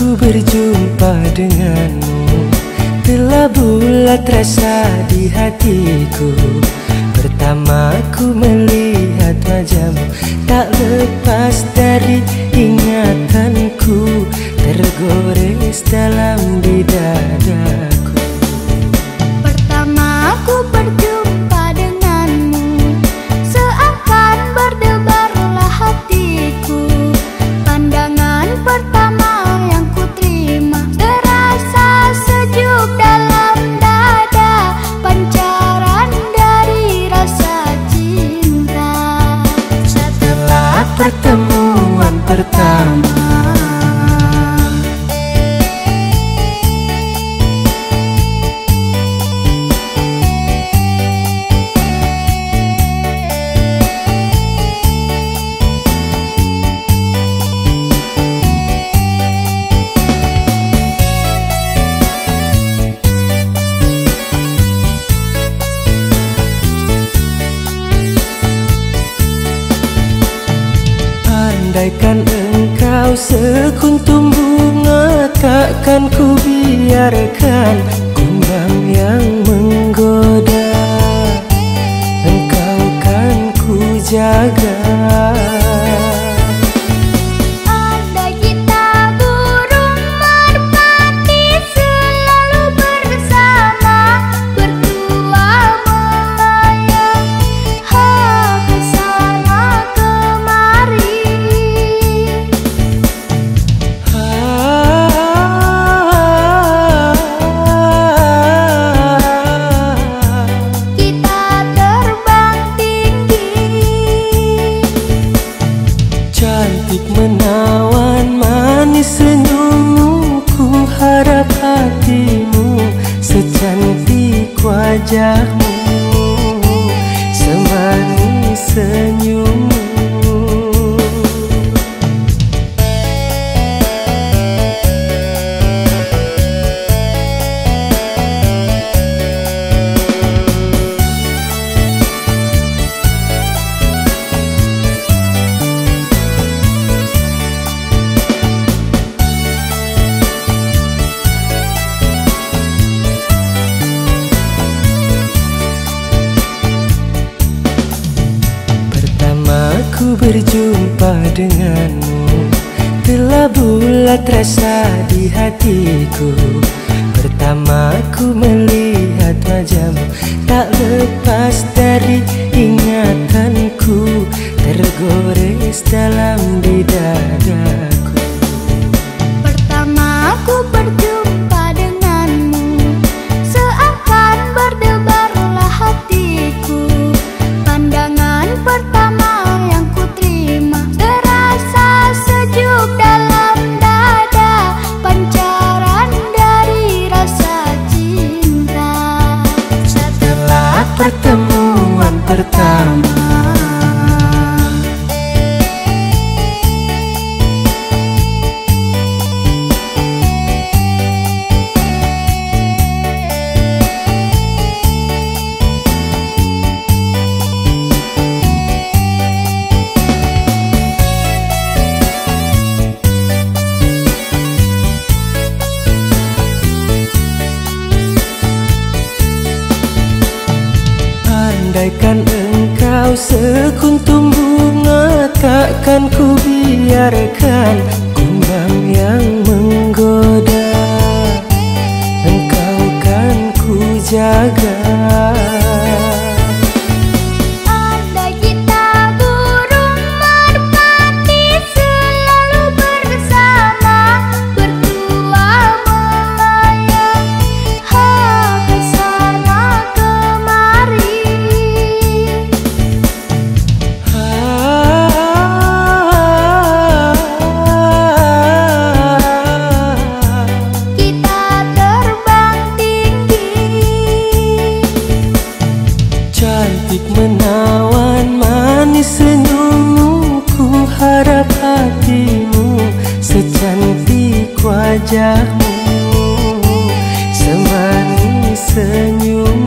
ku berjumpa denganmu, telah bulat rasa di hatiku. Pertama ku melihat wajahmu, tak lepas dari ingatanku, tergores dalam di dadaku. Pertama ku berjumpa denganmu, seakan berdebarlah hatiku. Pandangan pertama yang ku terima, terasa sejuk dalam dada, pancaran dari rasa cinta. Setelah pertemuan pertama, andaikan engkau sekuntum bunga, takkan ku biarkan kumbang yang menggoda. Engkau kan ku jaga. Andai kita burung merpati, selalu bersama, berdua melayang kesana kemari. Kita terbang tinggi, Cantik menawan manis senyummu, ku harap hatimu secantik wajahmu, semanis senyummu. Ku berjumpa denganmu, telah bulat rasa di hatiku. Pertama ku melihat wajahmu, tak lepas dari ingatanku, tergores dalam di dadaku. pertama ku berjumpa denganmu, seakan berdebarlah hatiku. Pandangan pertama yang ku terima, terasa sejuk dalam dada, pancaran dari rasa cinta. Setelah pertemuan pertama, andaikan engkau sekuntum bunga, takkan ku biarkan kumbang yang menggoda. Engkau kan ku jaga. Andai kita burung merpati, selalu bersama, berdua melayang kesana kemari. Kita terbang tinggi, Cantik menawan manis senyummu, ku harap hatimu secantik wajahmu, semanis senyummu.